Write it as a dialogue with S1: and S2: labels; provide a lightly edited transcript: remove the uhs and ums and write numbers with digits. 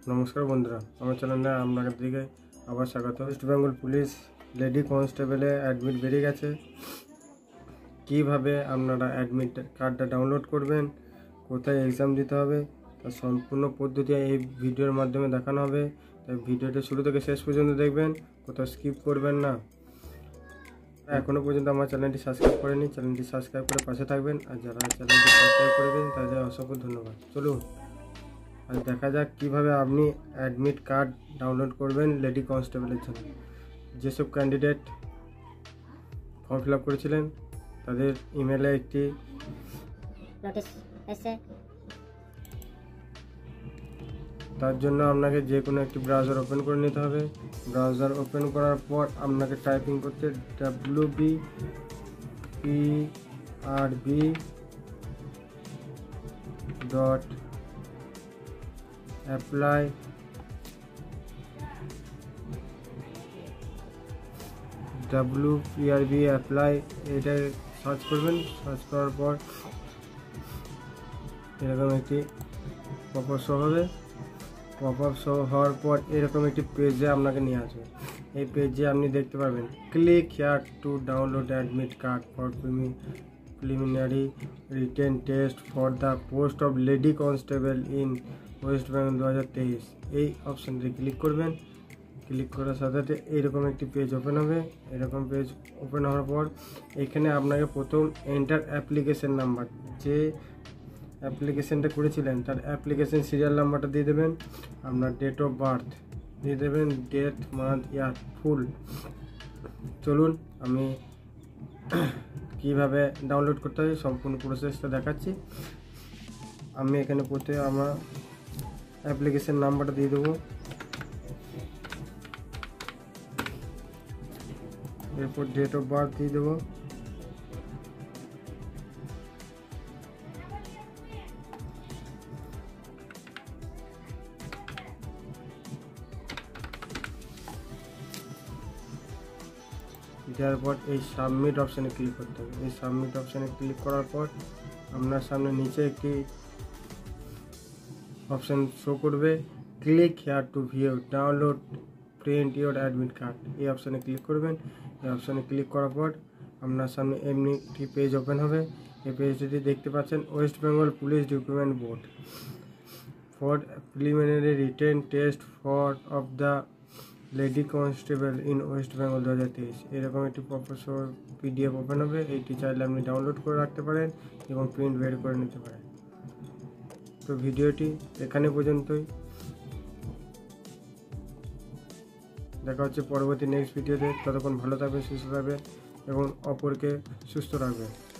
S1: নমস্কার বন্ধুরা, আমার চ্যানেলে আপনাদেরকে আবার স্বাগত। ওয়েস্ট বেঙ্গল পুলিশ লেডি কনস্টেবলে অ্যাডমিট বেরিয়ে গেছে। কিভাবে আপনারা অ্যাডমিট কার্ডটা ডাউনলোড করবেন, কোথায় এক্সাম দিতে হবে, তার সম্পূর্ণ পদ্ধতি এই ভিডিওর মাধ্যমে দেখানো হবে। তাই ভিডিওটা শুরু থেকে শেষ পর্যন্ত দেখবেন, কোথাও স্কিপ করবেন না। এখনও পর্যন্ত আমার চ্যানেলটি সাবস্ক্রাইব করেনি, চ্যানেলটি সাবস্ক্রাইব করে পাশে থাকবেন। আর যারা চ্যানেলটি সাবস্ক্রাইব করে দিন তাদের অসংখ্য ধন্যবাদ। চলুন আর দেখা যাক কিভাবে আপনি অ্যাডমিট কার্ড ডাউনলোড করবেন লেডি কনস্টেবলের জন্য। যেসব ক্যান্ডিডেট ফর্ম ফিল আপ করেছিলেন তাদের ইমেলে একটি
S2: নোটিশ এসে,
S1: তার জন্য আপনাকে যে কোনো একটি ব্রাউজার ওপেন করে নিতে হবে। ব্রাউজার ওপেন করার পর আপনাকে টাইপিং করতে wbpprb apply এটা সার্চ করবেন। সার্চ করার পর এরকম একটি পপ আপ শো হবে। পপ আপ শো হওয়ার পর এরকম একটি পেজে আপনাকে নিয়ে আসবে। এই পেজে আপনি দেখতে পাবেন click here to download admit card for preliminary written test for the post of lady constable in West Bengal 2023। এই অপশানটি ক্লিক করবেন। ক্লিক করার সাথে সাথে এইরকম একটি পেজ ওপেন হবে। এরকম পেজ ওপেন হওয়ার পর এখানে আপনাকে প্রথম এন্টার অ্যাপ্লিকেশন নাম্বার, যে অ্যাপ্লিকেশনটা করেছিলেন তার অ্যাপ্লিকেশন সিরিয়াল নাম্বারটা দিয়ে দেবেন। আপনার ডেট অফ বার্থ দিয়ে দেবেন, ডেট, মান্থ, ইয়ার, ফুল। চলুন আমি কিভাবে ডাউনলোড করতে হয় সম্পূর্ণ প্রসেসটা দেখাচ্ছি। আমি এখানে প্রথমে আমার অ্যাপ্লিকেশন নাম্বারটা দিয়ে দেবো। এরপর ডেট অফ বার্থ দিয়ে দেবো। দেওয়ার পর এই সাবমিট অপশানে ক্লিক করতে হবে। এই সাবমিট অপশানে ক্লিক করার পর আপনার সামনে নিচে একটি অপশান শো করবে, click here to view download print your admit card. এই অপশানে ক্লিক করবেন। এই অপশানে ক্লিক করার পর আপনার সামনে এমনি একটি পেজ ওপেন হবে। এই পেজটি দেখতে পাচ্ছেন West Bengal police recruitment board for preliminary written test for of the lady constable in West Bengal 2023। এরকম একটি প্রফেসর পিডিএফ ওপেন হবে। এইটি চাইলে আপনি ডাউনলোড করে রাখতে পারেন এবং প্রিন্ট বের করে নিতে পারেন। তো ভিডিওটি এখানে পর্যন্তই। দেখা হচ্ছে পরবর্তী নেক্সট ভিডিওতে। ততক্ষণ ভালো থাকবেন, সুস্থ থাকবেন এবং অপরকে সুস্থ রাখবেন।